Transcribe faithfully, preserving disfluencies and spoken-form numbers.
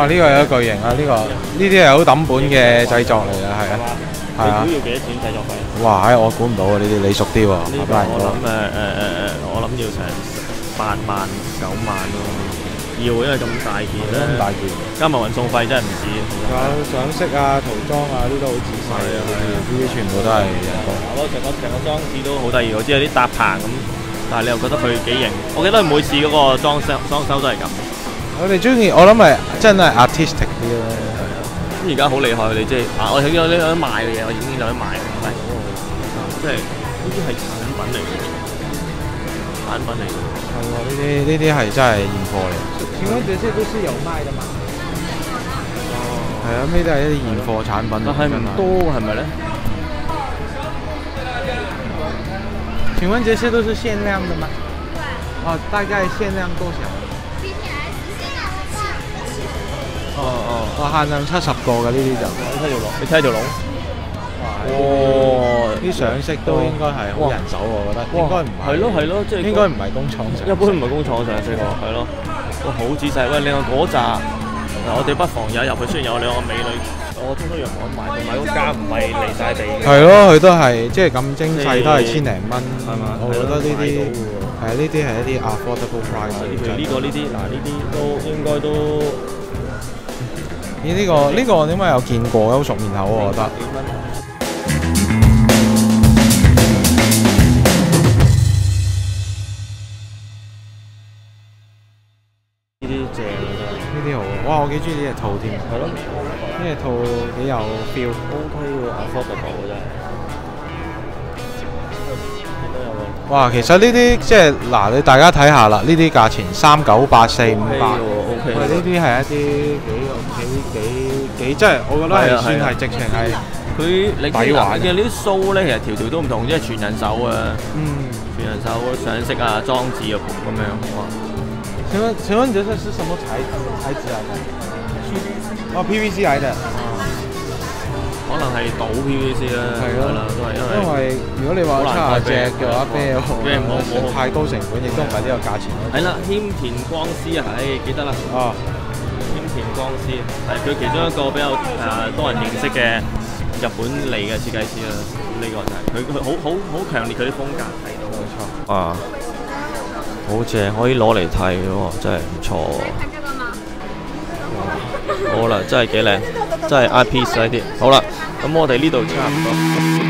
哇！呢、這個有巨型啊！呢、這個呢啲係好抌本嘅製作嚟㗎，係啊，係啊。 你估要幾多錢製作費？ 哇！唉，我估唔到喎，呢啲你熟啲喎。 呢個我諗誒誒誒誒，我諗要成八萬九萬咯。要因為咁大件咧， 咁大件， 加埋運送費真係唔止。 有上色啊、塗裝啊，呢都好仔細啊！呢啲全部都係人工。 我成個成個裝置都好得意，我知有啲搭棚咁，但係你又覺得佢幾型。我記得佢每次嗰個裝修裝修都係咁。 我哋中意，我諗係真係 artistic 啲咯。 咁而家好厲害，佢哋即係啊！我睇到呢有得賣嘅嘢，我已經有得賣，係即係呢啲係產品嚟嘅，產品嚟嘅。 係喎，呢啲呢啲係真係現貨嚟。 請問這些都是有賣的嗎？ 哦，係啊，呢啲係一啲現貨產品。 但係唔多係咪咧？ 請問這些都是限量的嗎？哦，大概限量多少？ 哦哦， 哇，限量七十個嘅呢啲就。 你睇條龍，你睇條龍。 哇！啲上色都應該係好人手喎，我覺得。應該唔係。 係咯係咯，即係應該唔係工廠上。 一般唔係工廠上色喎，係咯。哇，好仔細。喂，另外嗰扎嗱，我哋不妨有入去，雖然有兩個美女，我通通藥房買，同埋個價唔係離晒地嘅。 係咯，佢都係即係咁精細，都係千零蚊。 係嘛？ 我覺得呢啲係啊，呢啲係一啲 affordable price。 譬如呢個呢啲，嗱呢啲都應該都。 咦？呢個呢個點解有見過嘅？好熟面口喎，我覺得。 呢啲正啊！ 呢啲好啊！哇，我幾中意呢隻套添。 係咯， 呢隻套幾有 feel。O K 喎 ，affordable 真係。 哇，其實呢啲即係嗱，你大家睇下啦，呢啲價錢三九八四五百。 O K。 喂，呢啲係一啲幾幾幾幾，即係我覺得係算係直情係佢你抵玩嘅呢啲須咧，其實條條都唔同，即係全人手啊。 嗯。 全人手上色啊，裝置啊咁樣。哇！ 請問請問這是是什麼材材質來的？ 哦 ，P V C 嚟嘅。 可能係倒 P V C 啦，係啦，都係因為。 因為如果你話七廿隻嘅話，啤啤冇冇太高成本，亦都唔係呢個價錢。 係啦，謙田光師啊，唉，記得啦。 哦， 謙田光師係佢其中一個比較誒多人認識嘅日本嚟嘅設計師啦。呢個就係佢佢好好好強烈佢啲風格睇到。冇錯。啊！好正，可以攞嚟睇喎，真係唔錯喎。好啦，真係幾靚，真係 art piece 呢啲。好啦，咁我哋呢度差唔多。